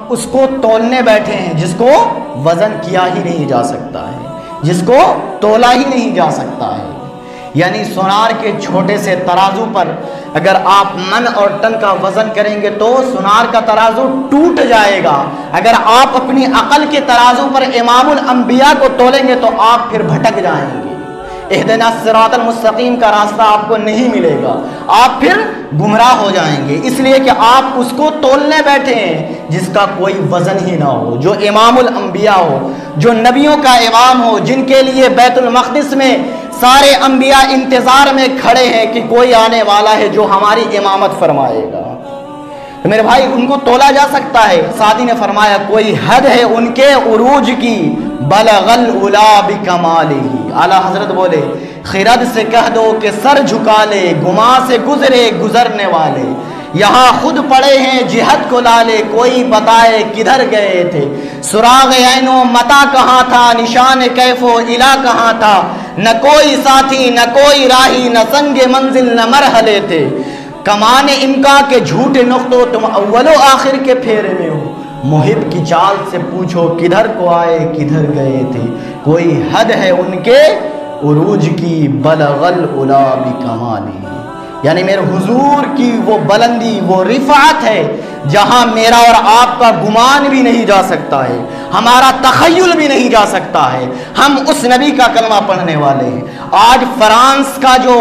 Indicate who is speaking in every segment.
Speaker 1: اس کو تولنے بیٹھے ہیں جس کو وزن کیا ہی نہیں جا سکتا ہے، جس کو تولا ہی نہیں جا سکتا ہے۔ یعنی سونار کے چھوٹے سے ترازو پر اگر آپ من اور ٹن کا وزن کریں گے تو سونار کا ترازو ٹوٹ جائے گا۔ اگر آپ اپنی عقل کے ترازو پر امام الانبیاء کو تولیں گے تو آپ پھر بھٹک جائیں گے، اہدنا الصراط المستقیم کا راستہ آپ کو نہیں ملے گا، آپ پھر گمراہ ہو جائیں گے، اس لیے کہ آپ اس کو تولنے بیٹھے ہیں جس کا کوئی وزن ہی نہ ہو، جو امام الانبیاء ہو، جو نبیوں کا امام ہو، جن کے لیے بیت المقدس میں سارے انبیاء انتظار میں کھڑے ہیں کہ کوئی آنے والا ہے جو ہماری امامت فرمائے گا۔ تو میرے بھائی ان کو تولا جا سکتا ہے؟ سعدی نے فرمایا کوئی حد ہے ان کے عروج کی، بلغ العلا بکمالہ۔ اعلیٰ حضرت بولے خرد سے کہہ دو کہ سر جھکا لے، گما سے گزرے گزرنے والے، یہاں خود پڑے ہیں جہت کو لالے، کوئی بتائے کدھر گئے تھے، سراغ عین و متا کہاں تھا، نشان کیف و الا کہاں تھا، نہ کوئی ساتھی نہ کوئی راہی، نہ سنگ منزل نہ مرحلے تھے، کمان امکا کے جھوٹے نقطوں تم اول و آخر کے پھیرے میں ہو، محب کی چال سے پوچھو کدھر کو آئے کدھر گئے تھے، کوئی حد ہے ان کے عروج کی، بلغ العلا بکمالہ۔ یعنی میرے حضور کی وہ بلندی، وہ رفعت ہے جہاں میرا اور آپ کا گمان بھی نہیں جا سکتا ہے، ہمارا تخیل بھی نہیں جا سکتا ہے، ہم اس نبی کا کلمہ پڑھنے والے ہیں۔ آج فرانس کا جو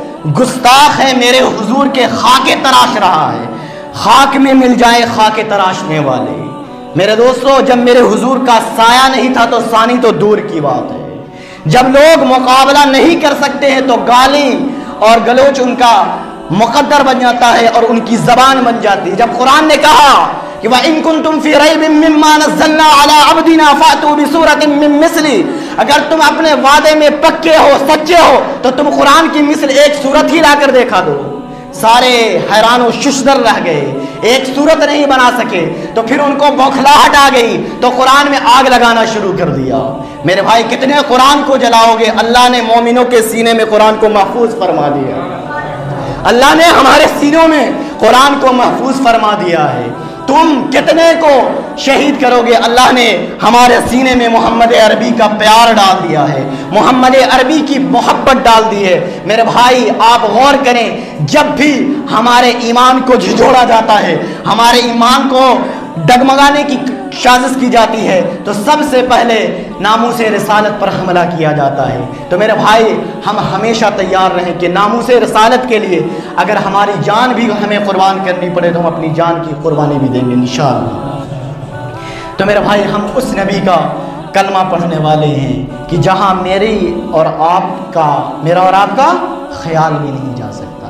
Speaker 1: گستاخ ہے میرے حضور کے خاکے تراش رہا ہے، خاک میں مل جائے خاکے تراشنے والے۔ میرے دوستو جب میرے حضور کا سایہ نہیں تھا تو ثانی تو دور کی بات ہے، جب لوگ مقابلہ نہیں کر سکتے ہیں تو گالی اور گلوچ ان کا مقدر بن جاتا ہے اور ان کی زبان بن جاتی ہے۔ جب قرآن نے کہا کہ وَإِن كُنتُمْ فِي رَيْبٍ مِّمَّا نَزَّلْنَا عَلَىٰ عَبْدِنَا فَأْتُوا بِسُورَةٍ مِّن مِّثْلِهِ، اگر تم اپنے وعدے میں پکے ہو سچے ہو تو تم قرآن کی مثل ایک سورت ہی لا کر دکھا دو۔ سارے حیران و ششدر رہ گئے، ایک سورت نہیں بنا سکے، تو پھر ان کو بوکھلاہٹ آ گئی تو قرآن میں آگ لگانا شروع کر دیا۔ میرے بھائی کتنے قرآن کو جلاؤ گے؟ اللہ نے مومنوں کے سینے میں قرآن کو محفوظ فرما دیا، اللہ نے ہمارے سینوں میں قرآن کو محفوظ فرما دیا ہے۔ تم کتنے کو شہید کرو گے؟ اللہ نے ہمارے سینے میں محمد عربی کا پیار ڈال دیا ہے، محمد عربی کی محبت ڈال دی ہے۔ میرے بھائی آپ غور کریں، جب بھی ہمارے ایمان کو جھنجھوڑا جاتا ہے، ہمارے ایمان کو ڈگمگانے کی سازش کی جاتی ہے تو سب سے پہلے ناموس رسالت پر حملہ کیا جاتا ہے۔ تو میرے بھائی ہم ہمیشہ تیار رہیں کہ ناموس رسالت کے لیے اگر ہماری جان بھی ہمیں قربان کرنی پڑے تو ہم اپنی جان کی قربانی بھی دیں گے انشاءاللہ۔ تو میرے بھائی ہم اس نبی کا کلمہ پڑھنے والے ہیں کہ جہاں میرا اور آپ کا خیال بھی نہیں جا سکتا۔